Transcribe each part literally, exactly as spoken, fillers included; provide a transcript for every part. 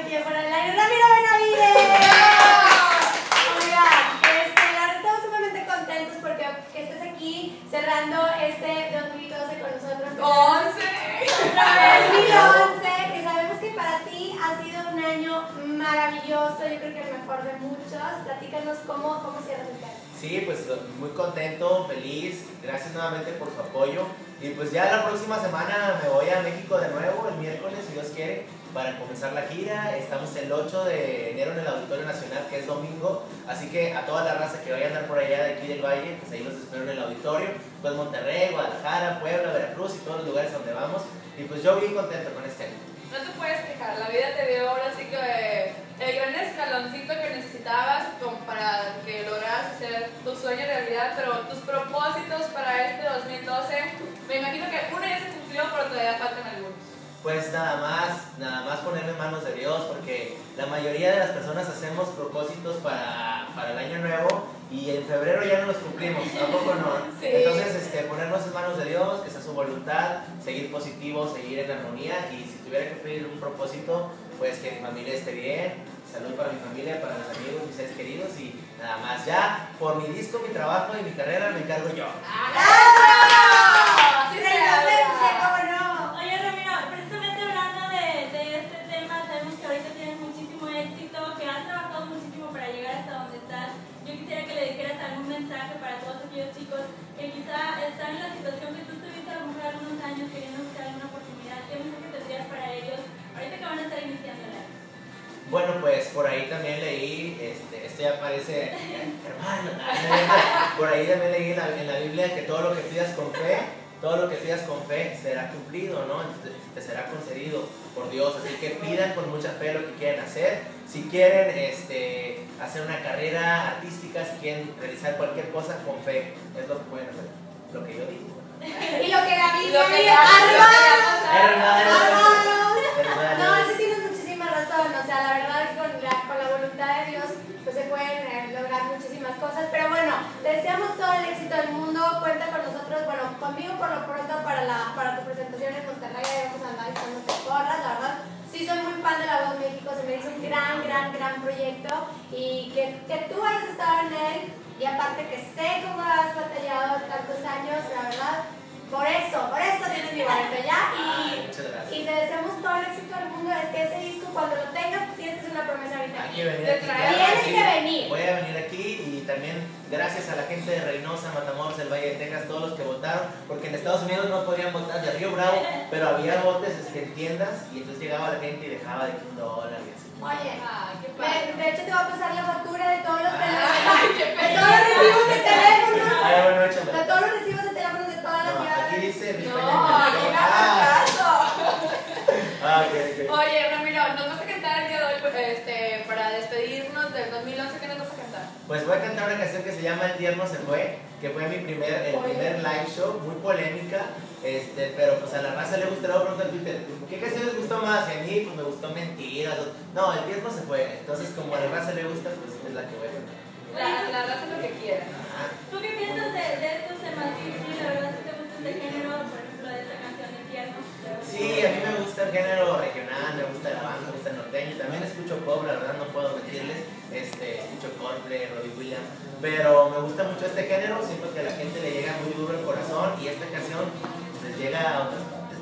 tiempo en el aire. ¡Ramiro Benavides! Oigan, este, la verdad estamos sumamente contentos porque que estés aquí cerrando este dos mil doce con nosotros. ¡once! dos mil once, que sabemos que para ti ha sido un año maravilloso, yo creo que el mejor de muchos. Platícanos cómo, cómo cierras este año. Sí, pues muy contento, feliz, gracias nuevamente por su apoyo. Y pues ya la próxima semana me voy a México de nuevo, el miércoles, si Dios quiere, para comenzar la gira. Estamos el ocho de enero en el Auditorio Nacional, que es domingo. Así que a toda la raza que vaya a andar por allá de aquí del Valle, pues ahí los espero en el auditorio. Pues Monterrey, Guadalajara, Puebla, Veracruz y todos los lugares donde vamos. Y pues yo bien contento con este año. No te puedes quejar, la vida te dio ahora sí que el gran escaloncito que necesitabas como para que lograras hacer tu sueño realidad, pero tus propósitos para este dos mil doce, me imagino que uno ya se cumplió, pero todavía faltan algunos. Pues nada más, nada más ponerme en manos de Dios, porque la mayoría de las personas hacemos propósitos para, para el año nuevo y en febrero ya no los cumplimos, tampoco no. Sí. Entonces, este, ponernos en manos de Dios, que sea su voluntad, seguir positivo, seguir en armonía, y si tuviera que pedir un propósito, pues que mi familia esté bien, salud para mi familia, para mis amigos, mis seres queridos, y nada más. Ya por mi disco, mi trabajo y mi carrera me encargo yo. ¡Ah! ¡Sí se habla! ¿Cómo no? Oye, Ramiro, precisamente hablando de, de este tema, sabemos que ahorita tienes muchísimo éxito, que has trabajado muchísimo para llegar hasta donde estás. Yo quisiera que le dijeras algún mensaje para todos aquellos chicos que quizá están en la situación que tú estuviste a lo mejor algunos años queriendo buscar alguna oportunidad. ¿Qué mensaje tendrías para ellos ahorita que van a estar iniciando la vida? Bueno, pues por ahí también leí, este, esto ya parece, hermano, por ahí también leí en la, en la Biblia que todo lo que pidas con fe, todo lo que pidas con fe será cumplido, ¿no? Te será concedido por Dios, así que pidan con mucha fe lo que quieren hacer. Si quieren este, hacer una carrera artística, si quieren realizar cualquier cosa con fe, es lo que pueden hacer, lo que yo digo. Y lo que Gaby Lo que dice, ya- hermanos, Hermanos, hermanos. hermanos. No, sí tienes muchísima razón, o sea, la verdad es que con la, con la voluntad de Dios pues se pueden eh, lograr muchísimas cosas, pero bueno, te deseamos todo el éxito del mundo, cuenta con nosotros, bueno, conmigo por lo pronto para, la, para tu presentación en Monterrey, ahí vamos a andar echándote porras, la verdad, sí soy muy fan de La Voz México, se me hizo un gran, gran, gran proyecto, y que, que tú hayas estado en él, y aparte que sé cómo has batallado tantos años, la verdad, por eso, por eso tienes mi boleto ya, y, Muchas gracias. y te deseamos todo el éxito del mundo. Es que ese disco, cuando lo tengas, tienes que hacer una promesa ahorita. Hay que venir Te aquí, trae- claro Tienes sí. que venir. Voy a venir aquí, y también gracias a la gente de Reynosa, Matamoros, el Valle de Texas, todos los que votaron, porque en Estados Unidos no podían votar, de Río Bravo, pero había botes este, en tiendas, y entonces llegaba la gente y dejaba de que un dólar y así. Oye, Ay, qué de, padre. de hecho te voy a pasar la factura de todos los teléfonos. Ay, qué De todos los recibos de teléfonos. Ay, bueno, échame. De todos los recibos de teléfonos de todas las No, ciudades. aquí dice mi No, Peña Nieto. aquí no Ah, hagas caso. ah, ok, ok. Oye, Ramiro, nos vas a cantar el día de hoy pues, este, para despedirnos del dos mil once. ¿Qué nos vas a cantar? Pues voy a cantar una canción que se llama El Tierno se fue, que fue mi primer, el primer live show, muy polémica, este, pero pues a la raza le gustó, luego pregunta en Twitter, ¿qué canción les gustó más? Y a mí pues me gustó Mentiras, no, El Tierno se fue, entonces como a la raza le gusta, pues es la que voy a cantar. La, la raza lo que quiera. Ajá. ¿Tú qué piensas de, de estos temas? Sí, sí, la verdad sí te gusta este género, por ejemplo, de esta canción de Tierno. Sí, a mí me gusta el género regional, me gusta la banda, me gusta el norteño, también escucho pop, la verdad no puedo mentirles, este, escucho Coldplay, Robbie Williams, pero me gusta mucho este género, siento que a la gente le llega muy duro el corazón, y esta canción les llega a otras partes.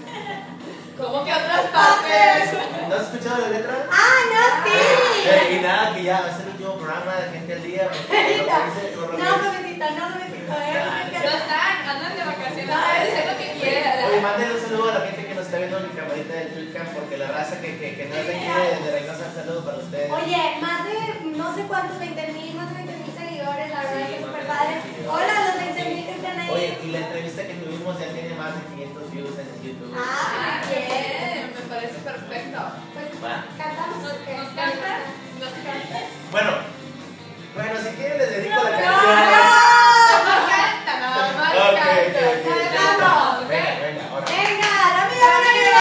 ¿Cómo que otras partes? ¿No has escuchado la letra? Ah, no, sí. Eh, y nada, que ya va a ser el último programa de Gente al Día, porque lo que dice, lo que No, dice- bebecita, no, bebecita. No están, andan de vacaciones. Puedes hacer lo que quieras. Oye, mándenle un saludo a la gente que nos está viendo en mi camarita del Twitcam, porque la raza que, que, que no es de aquí de, de Reynosa, un saludo para ustedes. Oye, más de no sé cuántos, veinte mil, más de veinte mil seguidores, la verdad Sí, es que más súper de padre. veinte mil Hola, los veinte mil que están ahí. Oye, y la entrevista que tuvimos ya tiene más de quinientos views en YouTube. Ah, Ah, bien, me parece perfecto. Pues, Va.